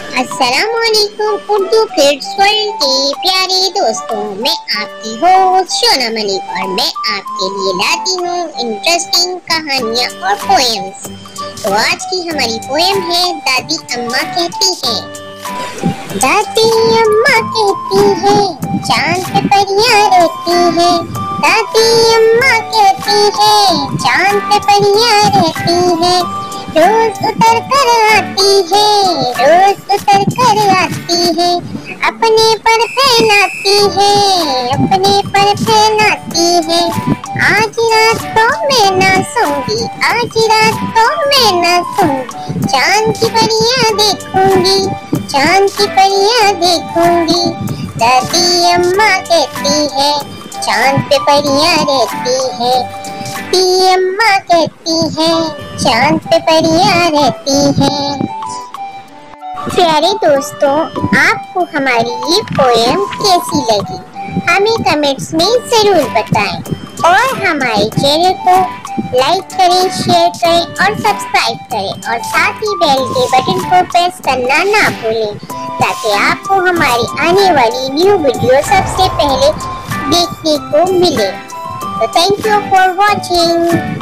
अस्सलामुअलैकुम Urdu kids world के प्यारे दोस्तों, मैं आपकी होस्ट शोना मलिक और मैं आपके लिए लाती हूँ इंटरेस्टिंग कहानियाँ और पोएम्स। तो आज की हमारी पोएम है दादी अम्मा कहती है। दादी अम्मा कहती है चांद पे परियां रहती है। दादी अम्मा कहती है चांद पे परियां रहती है। रोज उतर कर आती है, रोज उतर कर आती है। अपने पर पहनाती है, अपने पर पहनाती है। आज रात तो मैं ना सोऊंगी, आज रात तो मैं ना सोऊंगी। चांद की परियां देखूंगी, चांद की परियां देखूंगी। दादी अम्मा कहती है चांद पे परियां रहती है। दादी अम्मा कहती है चांद पे परियां रहती है। प्यारे दोस्तों, आपको हमारी ये पोएम कैसी लगी हमें कमेंट्स में जरूर बताएं और हमारे चैनल को लाइक करें, शेयर करें और सब्सक्राइब करें और साथ ही बेल के बटन को प्रेस करना ना भूलें ताकि आपको हमारी आने वाली न्यू वीडियो सबसे पहले देखने को मिले। तो थैंक यू फॉर वॉचिंग।